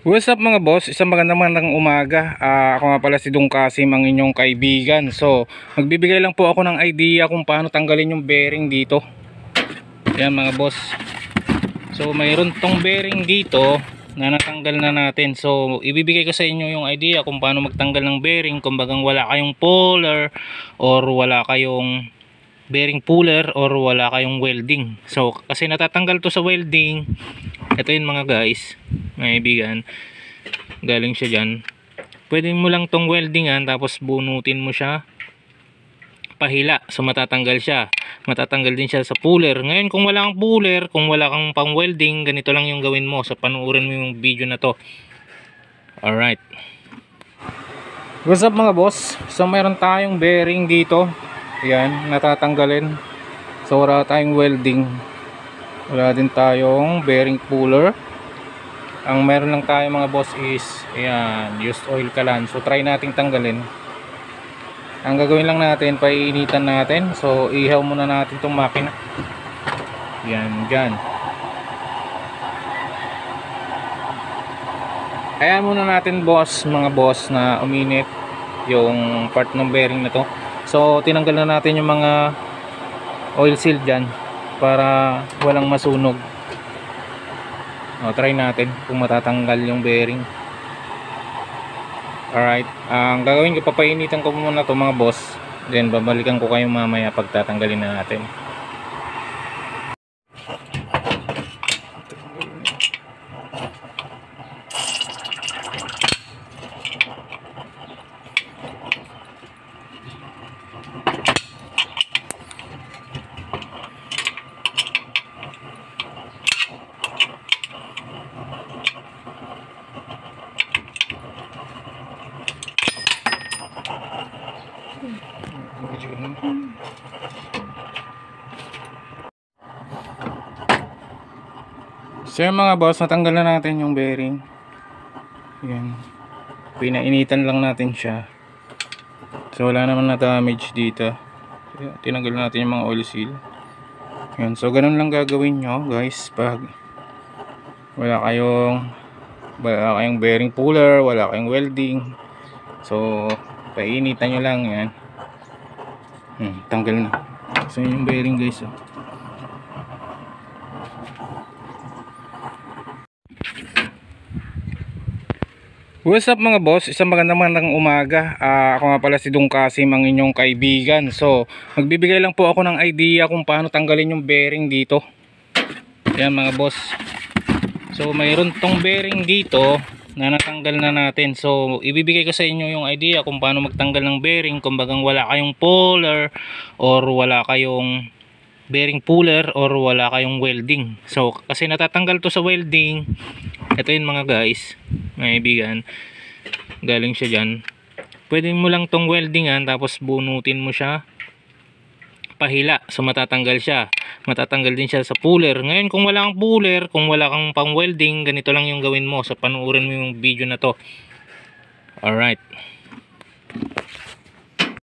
What's up mga boss? Isang magandang umaga. Ako nga pala si Dong Kasim, ang inyong kaibigan. So, magbibigay lang po ako ng idea kung paano tanggalin yung bearing dito. Yan mga boss. So, mayroon tong bearing dito na natanggal na natin. So, ibibigay ko sa inyo yung idea kung paano magtanggal ng bearing. Kung bagang wala kayong puller or wala kayong bearing puller or wala kayong welding. So, kasi natatanggal to sa welding. Ito yun mga guys, mga kaibigan, galing siya dyan. Pwede mo lang tong weldingan, tapos bunutin mo siya pahila, so matatanggal siya. Matatanggal din siya sa puller. Ngayon kung wala kang puller, kung wala kang pang welding, ganito lang yung gawin mo. So panuorin mo yung video na to. Alright, what's up mga boss? So mayroon tayong bearing dito. Yan, natatanggalin. So wala tayong welding, wala din tayong bearing puller. Ang meron lang tayo mga boss is ayan, used oil kalan. So try nating tanggalin. Ang gagawin lang natin, paiinitan natin. So ihaw muna natin tong makina. Yan, dyan. Kaya muna natin boss, mga boss, na uminit yung part ng bearing na to. So tinanggal na natin yung mga oil seal dyan para walang masunog. Try natin kung matatanggal yung bearing. Alright, ang gagawin ko, papainitan ko muna to mga boss, then babalikan ko kayo mamaya pag tatanggalin na natin. So mga boss, natanggal na natin yung bearing. Yan, pinainitan lang natin siya. So wala naman na damage dito. Tinanggal natin yung mga oil seal. Yan, so ganun lang gagawin nyo guys pag wala kayong bearing puller, wala kayong welding. So painitan nyo lang yan. Tanggal na. So yun yung bearing guys. What's up mga boss? Isang magandang umaga. Ako nga pala si Dong Kasim, ang inyong kaibigan. So magbibigay lang po ako ng idea kung paano tanggalin yung bearing dito. Yan mga boss. So mayroon tong bearing dito na natanggal na natin. So ibibigay ko sa inyo yung idea kung paano magtanggal ng bearing. Kung bagang wala kayong puller or wala kayong bearing puller or wala kayong welding. So kasi natatanggal to sa welding. Ito yun mga guys, mga kaibigan, galing siya dyan. Pwede mo lang tong weldingan, tapos bunutin mo siya pahila, so matatanggal siya. Matatanggal din siya sa puller. Ngayon kung wala kang puller, kung wala kang pang welding, ganito lang yung gawin mo. So panuorin mo yung video na to. Alright.